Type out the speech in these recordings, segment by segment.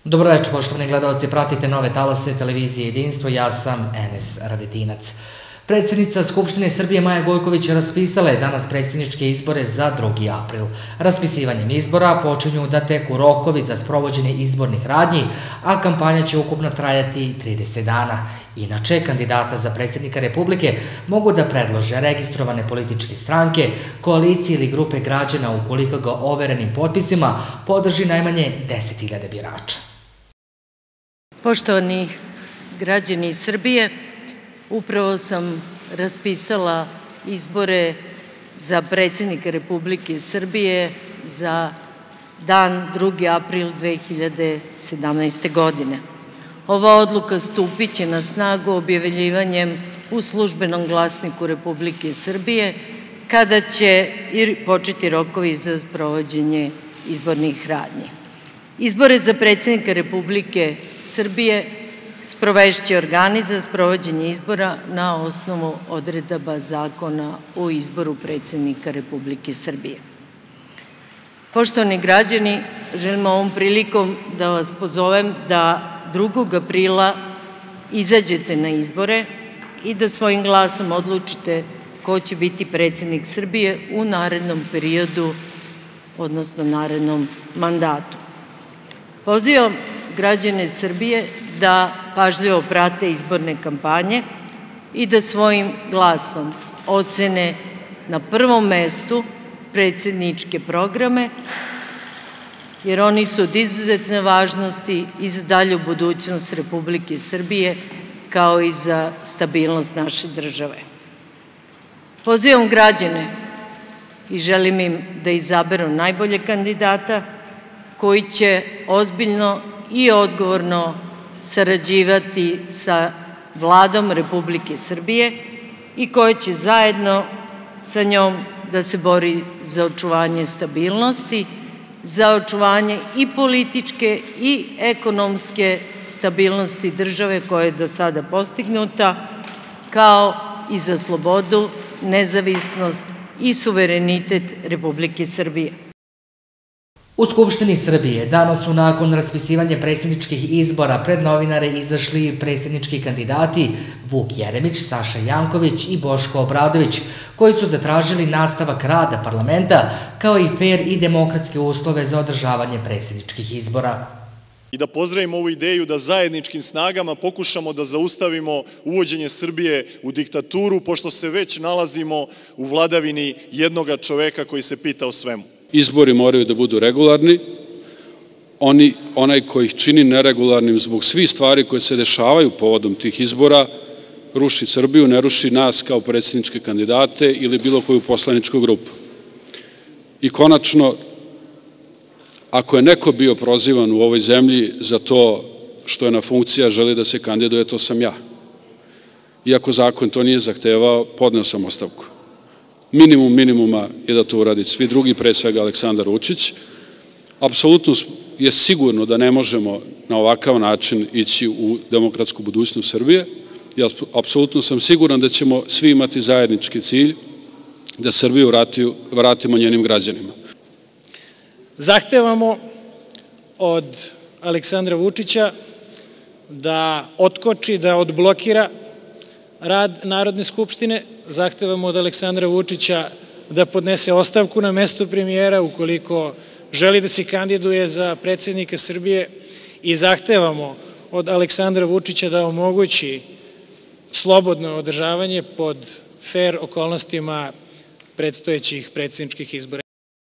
Dobroveče, poštovani gledalci, pratite nove talase televizije Jedinstvo, ja sam Enes Radetinac. Predsjednica Skupštine Srbije Maja Gojković raspisala je danas predsjedničke izbore za 2. april. Raspisivanjem izbora počinju da teku rokovi za sprovođenje izbornih radnji, a kampanja će ukupno trajati 30 dana. Inače, kandidata za predsjednika Republike mogu da predlože registrovane političke stranke, koalicije ili grupe građana ukoliko ga overenim potpisima podrži najmanje 10.000 birača. Poštovani građani Srbije, upravo sam raspisala izbore za predsjednika Republike Srbije za dan 2. april 2017. godine. Ova odluka stupit će na snagu objavljivanjem u Službenom glasniku Republike Srbije, kada će početi rokovi za sprovođenje izbornih radnji. Izbore za predsjednika Republike Srbije sprovešće organi za sprovođenje izbora na osnovu odredaba Zakona o izboru predsjednika Republike Srbije. Poštovani građani, želim ovom prilikom da vas pozovem da 2. aprila izađete na izbore i da svojim glasom odlučite ko će biti predsjednik Srbije u narednom periodu, odnosno narednom mandatu. Pozivam građane Srbije da pažljivo prate izborne kampanje i da svojim glasom ocene na prvom mestu predsjedničke programe, jer oni su od izuzetne važnosti i za dalju budućnost Republike Srbije, kao i za stabilnost naše države. Pozivam građane i želim im da izaberu najbolje kandidata koji će ozbiljno i odgovorno sarađivati sa Vladom Republike Srbije i koji će zajedno sa njom da se bori za očuvanje stabilnosti, za očuvanje i političke i ekonomske stabilnosti države koja je do sada postignuta, kao i za slobodu, nezavisnost i suverenitet Republike Srbije. U Skupštini Srbije danas su nakon raspisivanja predsjedničkih izbora pred novinare izašli predsjednički kandidati Vuk Jeremić, Saša Janković i Boško Obradović, koji su zatražili nastavak rada parlamenta kao i fer i demokratske uslove za održavanje predsjedničkih izbora. I da pozdravimo ovu ideju da zajedničkim snagama pokušamo da zaustavimo uvođenje Srbije u diktaturu, pošto se već nalazimo u vladavini jednoga čoveka koji se pita o svemu. Izbori moraju da budu regularni, onaj koji ih čini neregularnim zbog svih stvari koje se dešavaju povodom tih izbora, ruši Srbiju, ne ruši nas kao predsjedničke kandidate ili bilo koju poslaničku grupu. I konačno, ako je neko bio prozivan u ovoj zemlji za to što je na funkcija, želi da se kandiduje, to sam ja. Iako zakon to nije zahtevao, podneo sam ostavku. Minimum minimuma je da to uradi svi drugi, pre svega Aleksandar Vučić. Apsolutno je sigurno da ne možemo na ovakav način ići u demokratsku budućnost Srbije. Ja apsolutno sam siguran da ćemo svi imati zajednički cilj da Srbiju vratimo njenim građanima. Zahtevamo od Aleksandra Vučića da otkoči, da odblokira rad Narodne skupštine. Zahtevamo od Aleksandra Vučića da podnese ostavku na mesto premijera ukoliko želi da se kandiduje za predsjednika Srbije i zahtevamo od Aleksandra Vučića da omogući slobodno održavanje pod fer okolnostima predstojećih predsjedničkih izbora.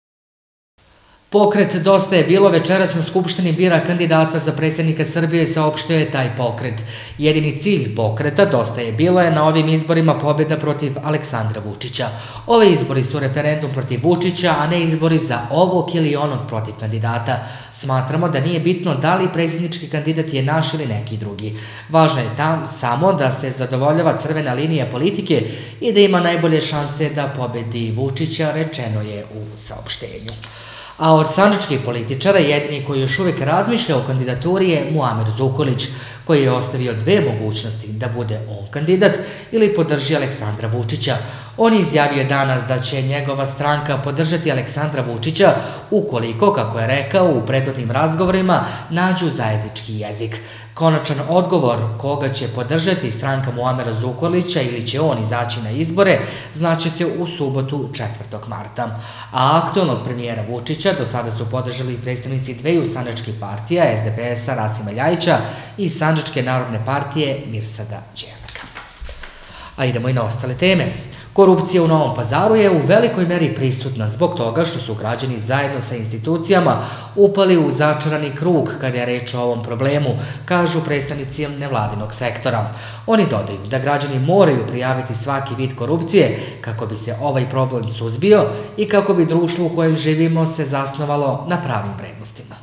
Pokret Dosta je bilo večeras na Skupštini bira kandidata za predsjednika Srbije, saopštio je taj pokret. Jedini cilj pokreta Dosta je bilo je na ovim izborima pobjeda protiv Aleksandra Vučića. Ove izbori su referendum protiv Vučića, a ne izbori za ovog ili onog protiv kandidata. Smatramo da nije bitno da li predsjednički kandidat je naš ili neki drugi. Važno je tam samo da se zadovoljava crvena linija politike i da ima najbolje šanse da pobedi Vučića, rečeno je u saopštenju. A od sandžačkih političara jedini koji još uvijek razmišlja o kandidaturi je Muamer Zukorlić, koji je ostavio dve mogućnosti, da bude on kandidat ili podrži Aleksandra Vučića. On je izjavio danas da će njegova stranka podržati Aleksandra Vučića ukoliko, kako je rekao u prethodnim razgovorima, nađu zajednički jezik. Konačan odgovor koga će podržati stranka Muamera Zukorlića ili će on izaći na izbore znaće se u subotu 4. marta. A aktualnog premijera Vučića do sada su podržali predstavnici dveju sandžačkih partija, SDPS-a Rasima Ljajića i Sandžačke narodne partije Mirsada Đerleka. A idemo i na ostale teme. Korupcija u Novom Pazaru je u velikoj meri prisutna zbog toga što su građani zajedno sa institucijama upali u začarani krug kada je reč o ovom problemu, kažu predstavnici nevladinog sektora. Oni dodaju da građani moraju prijaviti svaki vid korupcije kako bi se ovaj problem suzbio i kako bi društvo u kojem živimo se zasnovalo na pravim vrednostima.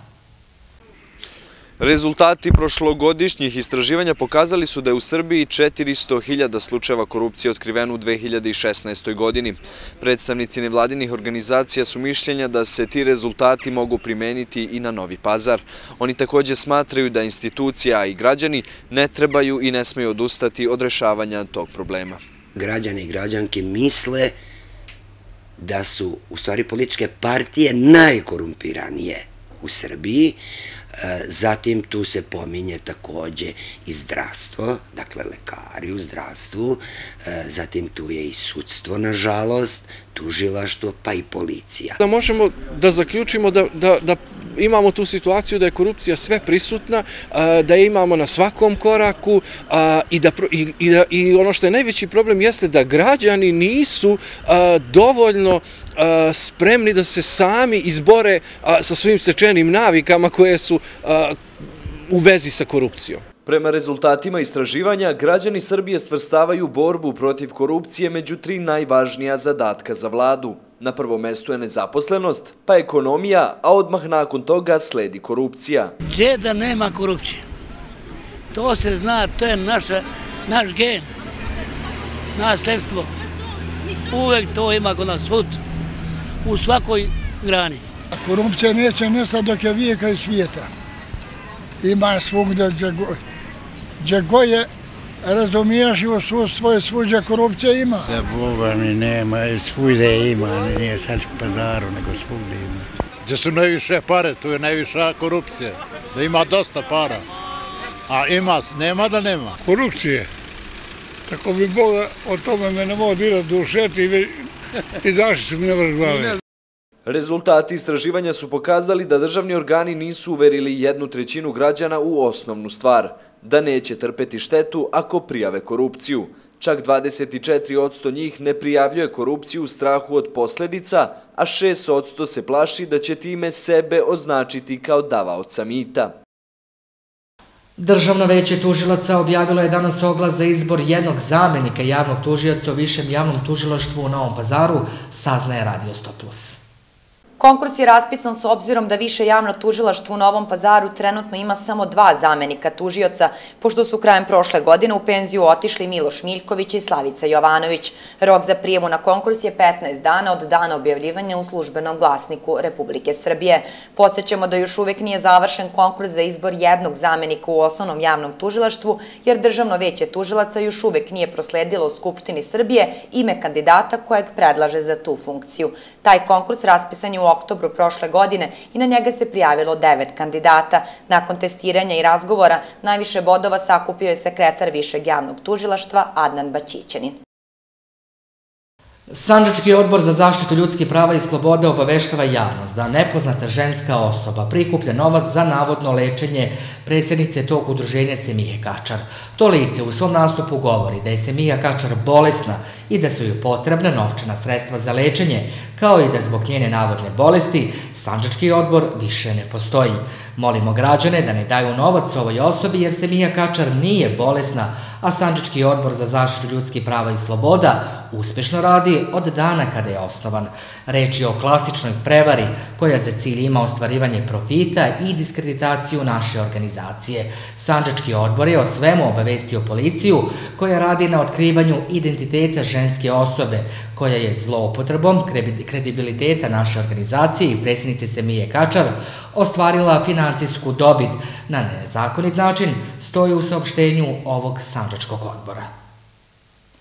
Rezultati prošlogodišnjih istraživanja pokazali su da je u Srbiji 400.000 slučajeva korupcije otkriveno u 2016. godini. Predstavnici nevladinih organizacija su mišljenja da se ti rezultati mogu primeniti i na Novi Pazar. Oni također smatraju da institucija i građani ne trebaju i ne smeju odustati od rešavanja tog problema. Građani i građanke misle da su u stvari političke partije najkorumpiranije u Srbiji. Zatim tu se pominje takođe i zdravstvo, dakle lekari u zdravstvu, zatim tu je i sudstvo, nažalost, tužilaštvo, pa i policija. Da možemo da zaključimo da imamo tu situaciju da je korupcija sve prisutna, da je imamo na svakom koraku i ono što je najveći problem jeste da građani nisu dovoljno spremni da se sami izbore sa svojim stečenim navikama koje su u vezi sa korupcijom. Prema rezultatima istraživanja, građani Srbije svrstavaju borbu protiv korupcije među 3 najvažnija zadatka za vladu. Na prvom mestu je nezaposlenost, pa ekonomija, a odmah nakon toga sledi korupcija. Gdje da nema korupcije? To se zna, to je naš gen, nasledstvo. Uvek to ima kod nas svud, u svakoj grani. Korupcija neće nestati dok je vijeka i svijeta. Ima svugdje gdje god je razumiješivo sudstvo i svuđe korupcija ima. Da Boga mi nema, svugdje ima, nije sad u Pazaru, nego svugdje ima. Gdje su najviše pare, tu je najviša korupcija, da ima dosta para, a nema da nema. Korupcije, tako bi Boga o tome me ne mogu dirati dušeti i zašli su mi na vrh glave. Rezultati istraživanja su pokazali da državni organi nisu uverili 1/3 građana u osnovnu stvar, da neće trpeti štetu ako prijave korupciju. Čak 24% njih ne prijavljuje korupciju u strahu od posljedica, a 6% se plaši da će time sebe označiti kao davaoca mita. Državno veće tužilaca objavilo je danas oglas za izbor jednog zamenika javnog tužioca u Višem javnom tužilaštvu u Novom Pazaru, saznaje Radio 100+. Konkurs je raspisan s obzirom da Više javno tužilaštvo u Novom Pazaru trenutno ima samo 2 zamenika tužioca, pošto su krajem prošle godine u penziju otišli Miloš Miljković i Slavica Jovanović. Rok za prijavu na konkurs je 15 dana od dana objavljivanja u Službenom glasniku Republike Srbije. Podsećamo da još uvek nije završen konkurs za izbor jednog zamenika u Osnovnom javnom tužilaštvu, jer Državno veće tužilaca još uvek nije prosledilo Skupštini Srbije ime kandidata kojeg predlaže za tu funkciju. Taj konkurs raspisan je u oktobru prošle godine i na njega se prijavilo 9 kandidata. Nakon testiranja i razgovora najviše bodova sakupio je sekretar Višeg javnog tužilaštva Adnan Baćićanin. Sandžački odbor za zaštitu ljudskih prava i slobode obaveštava javnost da nepoznata ženska osoba prikuplja novac za navodno lečenje predsjednice tog udruženja Semije Kačar. To lice u svom nastupu govori da je Semija Kačar bolesna i da su joj potrebna novčana sredstva za lečenje, kao i da zbog njene navodne bolesti Sandžački odbor više ne postoji. Molimo građane da ne daju novac ovoj osobi jer Semija Kačar nije bolesna, a Sandžački odbor za zaštitu ljudskih prava i sloboda uspešno radi od dana kada je osnovan. Reč je o klasičnoj prevari koja za cilj ima ostvarivanje profita i diskreditaciju naše organizacije. Sandžački odbor je o svemu obavestio policiju koja radi na otkrivanju identiteta ženske osobe koja je zloupotrebom kredibiliteta naše organizacije i predsjednice Semije Kačar ostvarila financijsku dobit na nezakonit način, stoji u saopštenju ovog Sandžačkog odbora.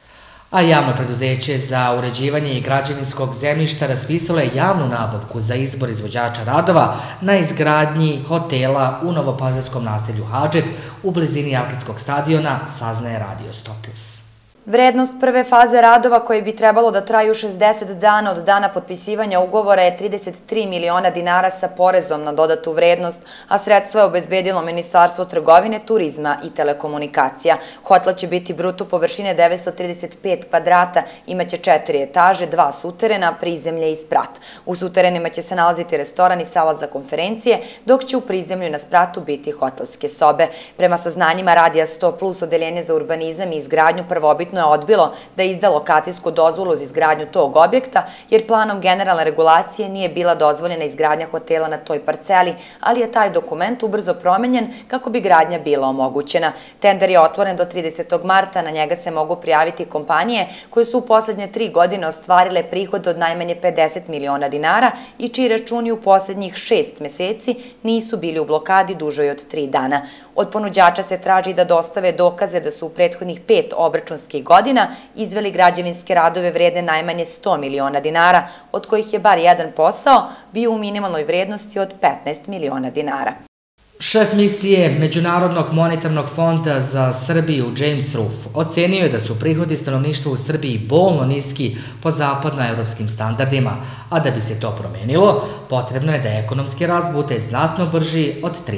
A javno preduzeće za uređivanje i građevinskog zemljišta raspisalo je javnu nabavku za izbor izvođača radova na izgradnji hotela u novopazarskom naselju Hadžet u blizini atletskog stadiona, saznaje Radio 100+. Vrednost prve faze radova koji bi trebalo da traju 60 dana od dana potpisivanja ugovora je 33 miliona dinara sa porezom na dodatu vrednost, a sredstva je obezbedilo Ministarstvo trgovine, turizma i telekomunikacija. Hotel će biti bruto površine 935 kvadrata, imaće 4 etaže, 2 suterena, prizemlje i sprat. U suterenima će se nalaziti restoran i sala za konferencije, dok će u prizemlju i na spratu biti hotelske sobe. Prema saznanjima Radija 100+, Odeljenje za urbanizam i izgradnju prvobitno je odbilo da izda lokacijsku dozvolu za izgradnju tog objekta, jer planom generalne regulacije nije bila dozvoljena izgradnja hotela na toj parceli, ali je taj dokument ubrzo promenjen kako bi gradnja bila omogućena. Tender je otvoren do 30. marta, na njega se mogu prijaviti kompanije koje su u poslednje 3 godine ostvarile prihod od najmanje 50 miliona dinara i čiji računi u poslednjih 6 meseci nisu bili u blokadi dužoj od 3 dana. Od ponuđača se traži da dostave dokaze da su u prethodnih 5 obračunskih godina izveli građevinske radove vredne najmanje 100 miliona dinara, od kojih je bar jedan posao bio u minimalnoj vrednosti od 15 miliona dinara. Šef misije Međunarodnog monetarnog fonda za Srbiju James Ruff ocenio je da su prihodi stanovništva u Srbiji bolno niski po zapadnoevropskim standardima, a da bi se to promenilo, potrebno je da ekonomski rast bude znatno brži od 3%.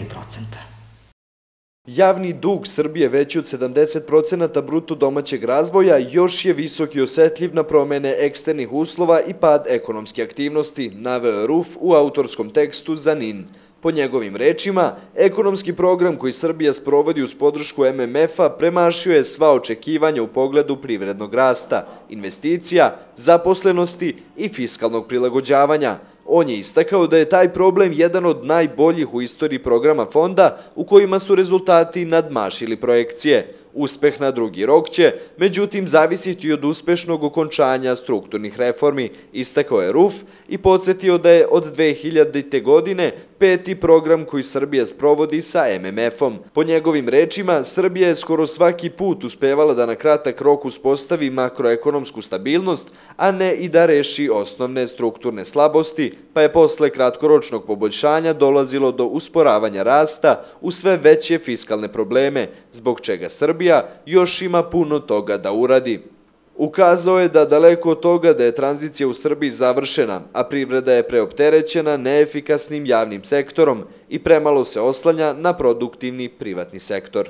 Javni dug Srbije veći od 70% bruto domaćeg razvoja još je visok i osetljiv na promene eksternih uslova i pad ekonomske aktivnosti, naveo Ruff u autorskom tekstu za NIN. Po njegovim rečima, ekonomski program koji Srbija sprovodi uz podršku MMF-a premašio je sva očekivanja u pogledu privrednog rasta, investicija, zaposlenosti i fiskalnog prilagođavanja. On je istakao da je taj problem jedan od najboljih u istoriji programa fonda u kojima su rezultati nadmašili projekcije. Uspeh na drugi rok će, međutim, zavisiti od uspešnog okončanja strukturnih reformi, istakao je Ruff i podsjetio da je od 2000. godine 5. program koji Srbija sprovodi sa MMF-om. Po njegovim rečima, Srbija je skoro svaki put uspevala da na kratak rok uspostavi makroekonomsku stabilnost, a ne i da reši osnovne strukturne slabosti, pa je posle kratkoročnog poboljšanja dolazilo do usporavanja rasta u sve veće fiskalne probleme, zbog čega Srbija još ima puno toga da uradi. Ukazao je da daleko od toga da je tranzicija u Srbiji završena, a privreda je preopterećena neefikasnim javnim sektorom i premalo se oslanja na produktivni privatni sektor.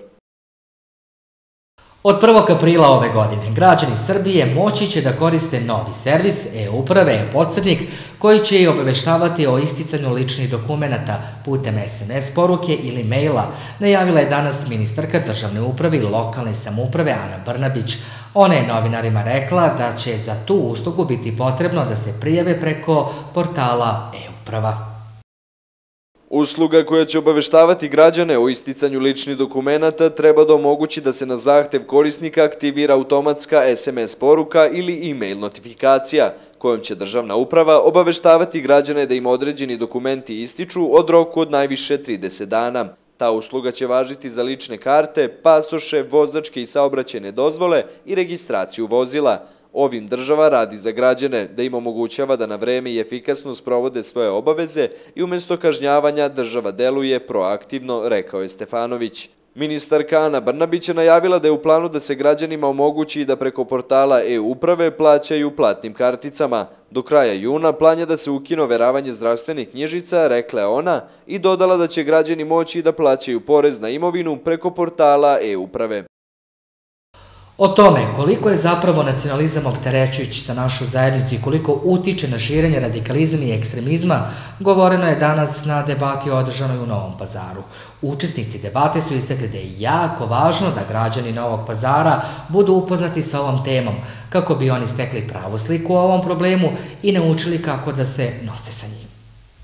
Od 1. aprila ove godine građani Srbije moći će da koriste novi servis e-uprave e-podsjetnik koji će i obaveštavati o isticanju ličnih dokumenata putem SMS poruke ili maila, najavila je danas ministarka državne uprave i lokalne samouprave Ana Brnabić. Ona je novinarima rekla da će za tu uslugu biti potrebno da se prijave preko portala e-uprava. Usluga koja će obaveštavati građane o isticanju ličnih dokumenata treba da omogući da se na zahtev korisnika aktivira automatska SMS poruka ili e-mail notifikacija, kojom će državna uprava obaveštavati građane da im određeni dokumenti ističu od roku od najviše 30 dana. Ta usluga će važiti za lične karte, pasoše, vozačke i saobraćajne dozvole i registraciju vozila. Ovim država radi za građane da im omogućava da na vreme i efikasno sprovode svoje obaveze i umesto kažnjavanja država deluje proaktivno, rekao je Stefanović. Ministarka Ana Brnabić je najavila da je u planu da se građanima omogući da preko portala e-uprave plaćaju platnim karticama. Do kraja juna plan je da se ukine overavanje zdravstvenih knjižica, rekla je ona, i dodala da će građani moći da plaćaju porez na imovinu preko portala e-uprave. O tome koliko je zapravo nacionalizam opterećujući za našu zajednicu i koliko utiče na širenje radikalizma i ekstremizma, govoreno je danas na debati održanoj u Novom Pazaru. Učesnici debate su istakli da je jako važno da građani Novog Pazara budu upoznati sa ovom temom, kako bi oni stekli pravu sliku o ovom problemu i naučili kako da se nose sa njim.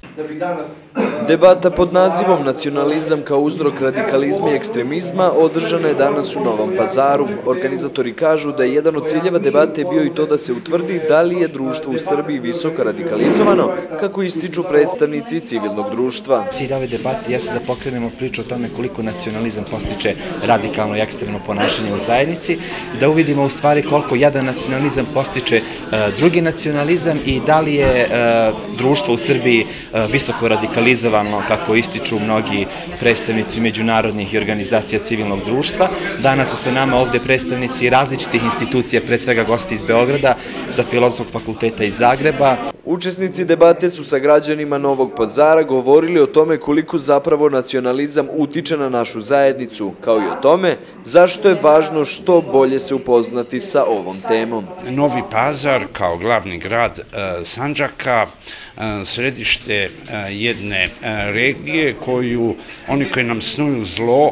Debata pod nazivom Nacionalizam kao uzrok radikalizma i ekstremizma održana je danas u Novom Pazaru. Organizatori kažu da je jedan od ciljeva debate bio i to da se utvrdi da li je društvo u Srbiji visoko radikalizovano, kako ističu predstavnici civilnog društva. Cilj ove debate jeste da pokrenemo priču o tome koliko nacionalizam postiče radikalno i ekstremno ponašanje u zajednici, da uvidimo u stvari koliko jedan nacionalizam postiče drugi nacionalizam i da li je društvo u Srbiji visoko radikalizovano, kako ističu mnogi predstavnici međunarodnih i organizacija civilnog društva. Danas su sa nama ovde predstavnici različitih institucija, pre svega gosti iz Beograda, sa Filozofskog fakulteta iz Zagreba. Učesnici debate su sa građanima Novog Pazara govorili o tome koliko zapravo nacionalizam utiče na našu zajednicu, kao i o tome zašto je važno što bolje se upoznati sa ovom temom. Novi Pazar kao glavni grad Sandžaka, središte jedne regije koju oni koji nam snuju zlo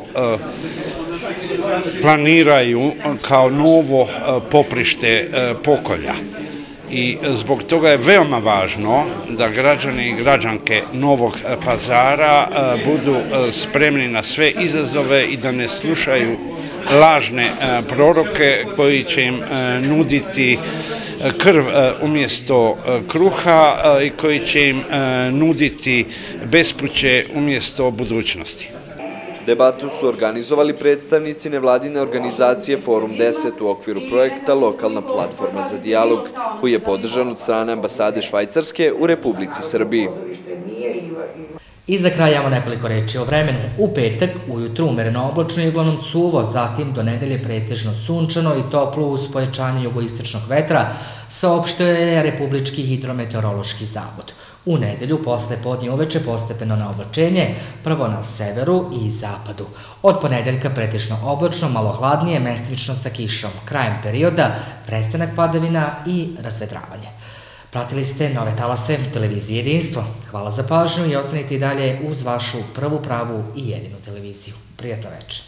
planiraju kao novo poprište pokolja. I zbog toga je veoma važno da građani i građanke Novog Pazara budu spremni na sve izazove i da ne slušaju lažne proroke koji će im nuditi krv umjesto kruha i koji će im nuditi bespuće umjesto budućnosti. Debatu su organizovali predstavnici nevladine organizacije Forum 10 u okviru projekta Lokalna platforma za dijalog, koji je podržan od strane ambasade Švajcarske u Republici Srbiji. I za kraj imamo nekoliko reči o vremenu. U petak ujutru umereno oblačno i uglavnom suvo, zatim do nedelje pretežno sunčano i toplo uz pojačanje jugoistočnog vetra, saopštio je Republički hidrometeorološki zavod. U nedelju posle podne uveče postepeno na oblačenje, prvo na severu i zapadu. Od ponedeljka pretežno oblačno, malo hladnije, mestimično sa kišom. Krajem perioda prestanak padavina i razvedravanje. Pratili ste Nove talase televizije Jedinstvo. Hvala za pažnju i ostanite i dalje uz vašu prvu, pravu i jedinu televiziju. Prijatno večer.